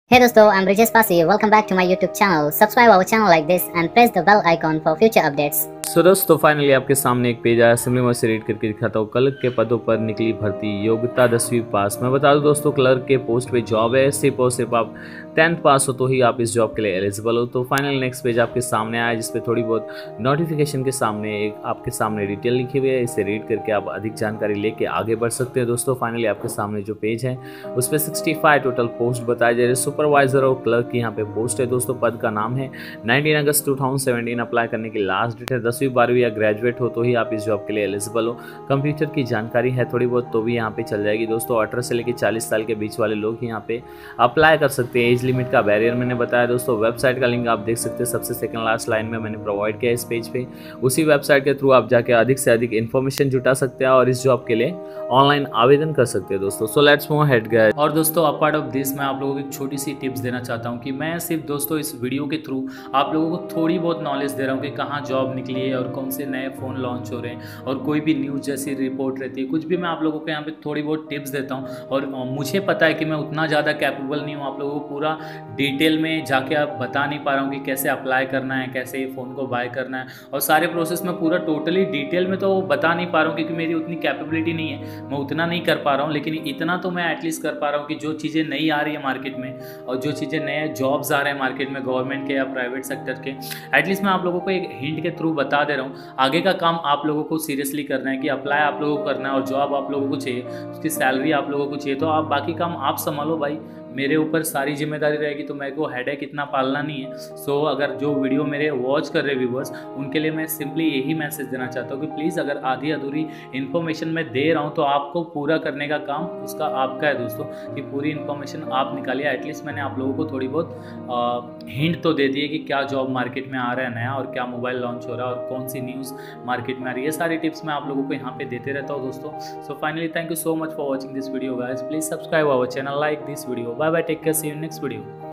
Hey दोस्तों, I'm Brijesh Pasi. Welcome back to my YouTube channel. Subscribe our channel like this and press the bell icon for future updates. दोस्तों finally आपके सामने एक page आया। Assembly में से read करके दिखाता हूँ। क्लर्क के पदों पर निकली भर्ती, योग्यता 10वीं पास। मैं बता दूं दोस्तों, क्लर्क के पोस्ट पे जॉब है। सिर्फ और सिर्फ आप 10th पास हो तो ही आप इस जॉब के लिए एलिजिबल हो। तो फाइनल नेक्स्ट पेज आपके सामने आया, जिसपे थोड़ी बहुत नोटिफिकेशन के सामने एक आपके सामने डिटेल लिखी हुई है। इसे रीड करके आप अधिक जानकारी लेके आगे बढ़ सकते हैं। दोस्तों फाइनली आपके सामने जो पेज है उस पर 65 टोटल पोस्ट बताए जा रहे हैं। सुपरवाइजर और क्लर्क की यहाँ पे पोस्ट है। दोस्तों पद का नाम है। 19 अगस्त 2017 अप्लाई करने की लास्ट डेट है। 10वीं 12वीं या ग्रेजुएट हो तो ही आप इस जॉब के लिए एलिजिबल हो। कंप्यूटर की जानकारी है थोड़ी बहुत तो भी यहाँ पे चल जाएगी। दोस्तों 18 से लेकर 40 साल के बीच वाले लोग यहाँ पे अप्लाई कर सकते हैं। एज लिमिट का बैरियर मैंने बताया। दोस्तों वेबसाइट का लिंक आप देख सकते हैं, सबसे सेकंड लास्ट लाइन में मैंने प्रोवाइड किया इस पेज पे। उसी वेबसाइट के थ्रू आप जाके अधिक से अधिक इन्फॉर्मेशन जुटा सकते हैं और इस जॉब के लिए ऑनलाइन आवेदन कर सकते हैं। दोस्तों so let's move ahead guys. और दोस्तों अपार्ट ऑफ दिस मैं आप लोगों को एक छोटी सी टिप्स देना चाहता हूँ कि मैं सिर्फ दोस्तों इस वीडियो के थ्रू आप लोगों को थोड़ी बहुत नॉलेज दे रहा हूँ कि कहाँ जॉब निकली है और कौन से नए फ़ोन लॉन्च हो रहे हैं और कोई भी न्यूज़ जैसी रिपोर्ट रहती है, कुछ भी मैं आप लोगों को यहाँ पे थोड़ी बहुत टिप्स देता हूँ। और मुझे पता है कि मैं उतना ज़्यादा कैपेबल नहीं हूँ आप लोगों को पूरा डिटेल में जाके आप बता नहीं पा रहा हूँ कि कैसे अप्लाई करना है, कैसे फ़ोन को बाय करना है और सारे प्रोसेस में पूरा टोटली डिटेल में तो बता नहीं पा रहा हूँ क्योंकि मेरी उतनी कैपेबिलिटी नहीं है, मैं उतना नहीं कर पा रहा हूँ। लेकिन इतना तो मैं एटलीस्ट कर पा रहा हूँ कि जो चीज़ें नई आ रही है मार्केट में और जो चीज़ें नए जॉब्स आ रहे हैं मार्केट में गवर्नमेंट के या प्राइवेट सेक्टर के, एटलीस्ट मैं आप लोगों को एक हिंट के थ्रू बता दे रहा हूँ। आगे का काम आप लोगों को सीरियसली करना है कि अप्लाई आप लोगों को करना है और जॉब आप लोगों को चाहिए, उसकी सैलरी आप लोगों को चाहिए, तो आप बाकी काम आप संभालो भाई, मेरे ऊपर सारी जिम्मेदारी रहेगी। तो मेरे को हेडेक इतना पालना नहीं है। सो अगर जो वीडियो मेरे वॉच कर रहे व्यूवर्स उनके लिए मैं सिंपली यही मैसेज देना चाहता हूँ कि प्लीज़ अगर आधी अधूरी इन्फॉर्मेशन मैं दे रहा हूँ तो आपको पूरा करने का काम उसका आपका है दोस्तों, कि पूरी इन्फॉर्मेशन आप निकालिए। एटलीस्ट मैंने आप लोगों को थोड़ी बहुत हिंट तो दे दी है कि क्या जॉब मार्केट में आ रहा है नया और क्या मोबाइल लॉन्च हो रहा है और कौन सी न्यूज़ मार्केट में आ रही है। ये सारी टिप्स मैं आप लोगों को यहाँ पे देते रहता हूँ दोस्तों। So finally thank you so much for watching this video guys. Please subscribe our channel, like this video. Bye bye, take care, see you in next video.